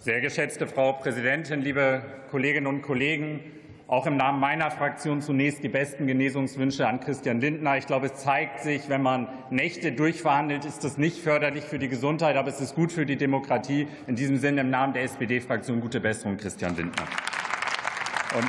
Sehr geschätzte Frau Präsidentin, liebe Kolleginnen und Kollegen! Auch im Namen meiner Fraktion zunächst die besten Genesungswünsche an Christian Lindner. Ich glaube, es zeigt sich, wenn man Nächte durchverhandelt, ist das nicht förderlich für die Gesundheit, aber es ist gut für die Demokratie. In diesem Sinne im Namen der SPD-Fraktion gute Besserung, Christian Lindner. Und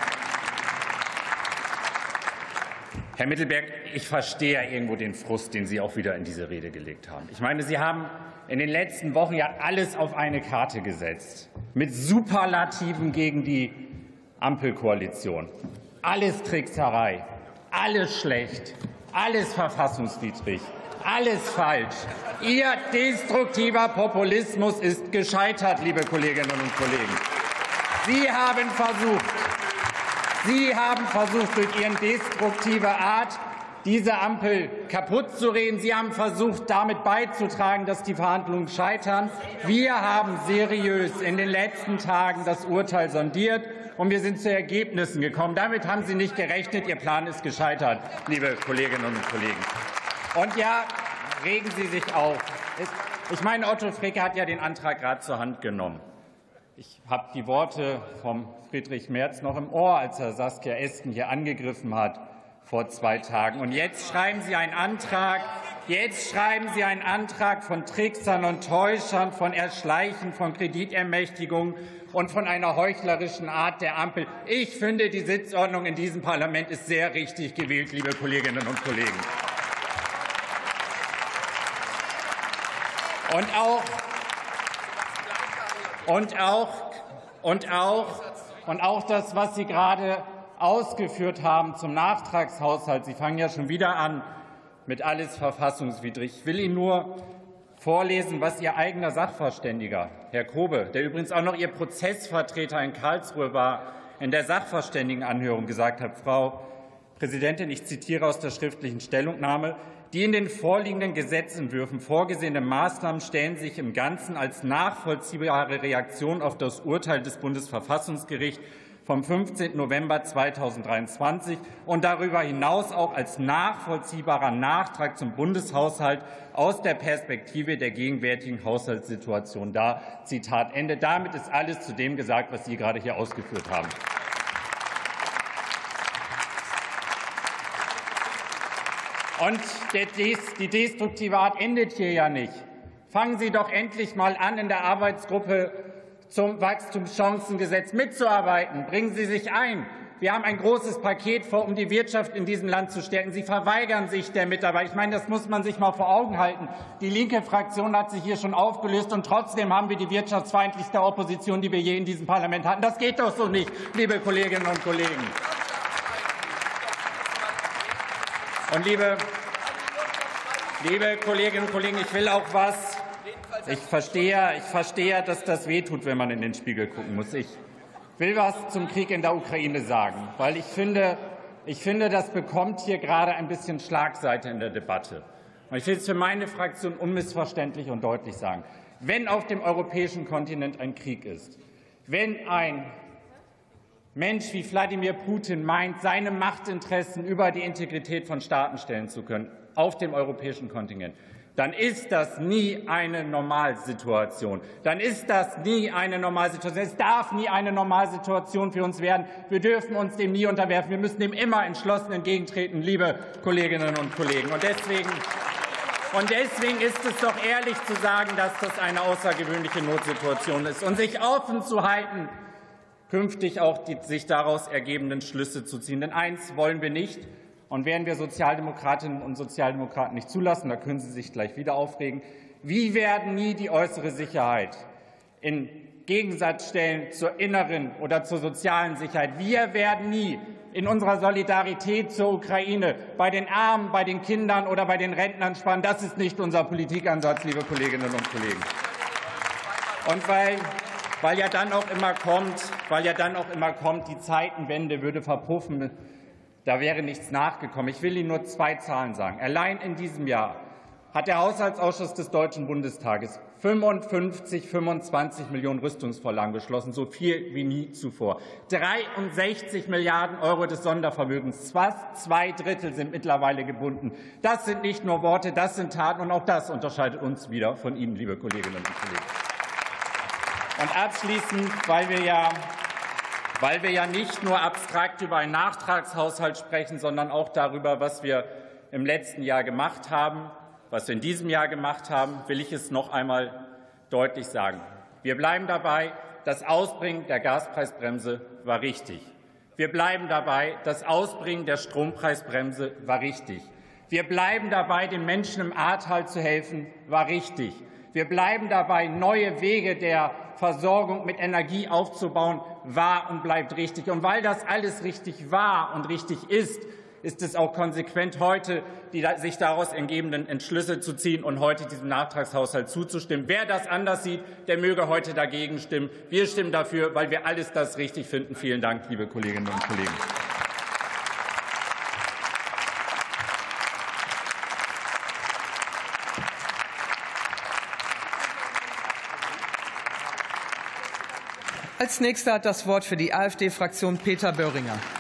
Herr Mittelberg, ich verstehe ja irgendwo den Frust, den Sie auch wieder in diese Rede gelegt haben. Ich meine, Sie haben in den letzten Wochen ja alles auf eine Karte gesetzt, mit Superlativen gegen die Ampelkoalition. Alles Trickserei, alles schlecht, alles verfassungswidrig, alles falsch. Ihr destruktiver Populismus ist gescheitert, liebe Kolleginnen und Kollegen. Sie haben versucht, durch Ihre destruktive Art diese Ampel kaputt zu reden. Sie haben versucht, damit beizutragen, dass die Verhandlungen scheitern. Wir haben seriös in den letzten Tagen das Urteil sondiert, und wir sind zu Ergebnissen gekommen. Damit haben Sie nicht gerechnet. Ihr Plan ist gescheitert, liebe Kolleginnen und Kollegen. Und ja, regen Sie sich auf. Ich meine, Otto Fricke hat ja den Antrag gerade zur Hand genommen. Ich habe die Worte von Friedrich Merz noch im Ohr, als er Saskia Esken hier angegriffen hat vor 2 Tagen. Und jetzt schreiben Sie einen Antrag. Jetzt schreiben Sie einen Antrag von Tricksern und Täuschern, von Erschleichen, von Kreditermächtigungen und von einer heuchlerischen Art der Ampel. Ich finde, die Sitzordnung in diesem Parlament ist sehr richtig gewählt, liebe Kolleginnen und Kollegen. Und auch das, was Sie gerade ausgeführt haben zum Nachtragshaushalt. Sie fangen ja schon wieder an mit alles verfassungswidrig. Ich will Ihnen nur vorlesen, was Ihr eigener Sachverständiger, Herr Grobe, der übrigens auch noch Ihr Prozessvertreter in Karlsruhe war, in der Sachverständigenanhörung gesagt hat. Frau Präsidentin, ich zitiere aus der schriftlichen Stellungnahme: Die in den vorliegenden Gesetzentwürfen vorgesehenen Maßnahmen stellen sich im Ganzen als nachvollziehbare Reaktion auf das Urteil des Bundesverfassungsgerichts vom 15. November 2023 und darüber hinaus auch als nachvollziehbarer Nachtrag zum Bundeshaushalt aus der Perspektive der gegenwärtigen Haushaltssituation dar. Zitat Ende. Damit ist alles zu dem gesagt, was Sie gerade hier ausgeführt haben. Und die destruktive Art endet hier ja nicht. Fangen Sie doch endlich mal an, in der Arbeitsgruppe zum Wachstumschancengesetz mitzuarbeiten. Bringen Sie sich ein. Wir haben ein großes Paket vor, um die Wirtschaft in diesem Land zu stärken. Sie verweigern sich der Mitarbeit. Ich meine, das muss man sich mal vor Augen halten. Die linke Fraktion hat sich hier schon aufgelöst, und trotzdem haben wir die wirtschaftsfeindlichste Opposition, die wir je in diesem Parlament hatten. Das geht doch so nicht, liebe Kolleginnen und Kollegen. Und liebe Kolleginnen und Kollegen, ich will auch was. Ich verstehe, dass das wehtut, wenn man in den Spiegel gucken muss. Ich will was zum Krieg in der Ukraine sagen, weil ich finde, das bekommt hier gerade ein bisschen Schlagseite in der Debatte. Und ich will es für meine Fraktion unmissverständlich und deutlich sagen: Wenn auf dem europäischen Kontinent ein Krieg ist, wenn ein Mensch wie Wladimir Putin meint, seine Machtinteressen über die Integrität von Staaten stellen zu können auf dem europäischen Kontinent, dann ist das nie eine Normalsituation. Es darf nie eine Normalsituation für uns werden. Wir dürfen uns dem nie unterwerfen. Wir müssen dem immer entschlossen entgegentreten, liebe Kolleginnen und Kollegen. Und deswegen ist es doch ehrlich zu sagen, dass das eine außergewöhnliche Notsituation ist, und sich offen zu halten, künftig auch die sich daraus ergebenden Schlüsse zu ziehen. Denn eins wollen wir nicht und werden wir Sozialdemokratinnen und Sozialdemokraten nicht zulassen. Da können Sie sich gleich wieder aufregen. Wir werden nie die äußere Sicherheit in Gegensatz stellen zur inneren oder zur sozialen Sicherheit. Wir werden nie in unserer Solidarität zur Ukraine bei den Armen, bei den Kindern oder bei den Rentnern sparen. Das ist nicht unser Politikansatz, liebe Kolleginnen und Kollegen. Und weil ja dann auch immer kommt, die Zeitenwende würde verpuffen, da wäre nichts nachgekommen. Ich will Ihnen nur 2 Zahlen sagen. Allein in diesem Jahr hat der Haushaltsausschuss des Deutschen Bundestages 25 Millionen Rüstungsvorlagen beschlossen, so viel wie nie zuvor. 63 Milliarden € des Sondervermögens, fast 2 Drittel sind mittlerweile gebunden. Das sind nicht nur Worte, das sind Taten, und auch das unterscheidet uns wieder von Ihnen, liebe Kolleginnen und Kollegen. Und abschließend, weil wir ja nicht nur abstrakt über einen Nachtragshaushalt sprechen, sondern auch darüber, was wir im letzten Jahr gemacht haben, was wir in diesem Jahr gemacht haben, will ich es noch einmal deutlich sagen. Wir bleiben dabei, das Ausbringen der Gaspreisbremse war richtig. Wir bleiben dabei, das Ausbringen der Strompreisbremse war richtig. Wir bleiben dabei, den Menschen im Ahrtal zu helfen, war richtig. Wir bleiben dabei, neue Wege der Versorgung mit Energie aufzubauen, war und bleibt richtig. Und weil das alles richtig war und richtig ist, ist es auch konsequent, heute die sich daraus ergebenden Entschlüsse zu ziehen und heute diesem Nachtragshaushalt zuzustimmen. Wer das anders sieht, der möge heute dagegen stimmen. Wir stimmen dafür, weil wir alles das richtig finden. Vielen Dank, liebe Kolleginnen und Kollegen. Als Nächster hat das Wort für die AfD-Fraktion Peter Böhringer.